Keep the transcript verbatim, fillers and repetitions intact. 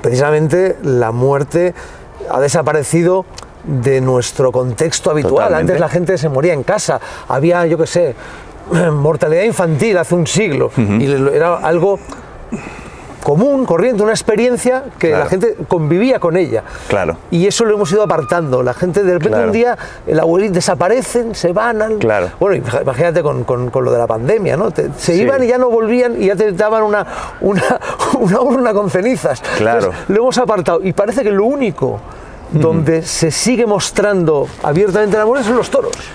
precisamente la muerte ha desaparecido de nuestro contexto habitual. Totalmente. Antes la gente se moría en casa, había, yo qué sé, mortalidad infantil hace un siglo, uh-huh. y era algo común, corriente, una experiencia que claro. la gente convivía con ella. Claro. Y eso lo hemos ido apartando. La gente de repente claro. un día, el abuelito desaparecen, se van al... Claro. Bueno, imagínate con, con, con lo de la pandemia, ¿no? Te, se sí. iban y ya no volvían y ya te daban una, una, una urna con cenizas. Claro. Entonces, lo hemos apartado. Y parece que lo único uh-huh. donde se sigue mostrando abiertamente el amor son los toros.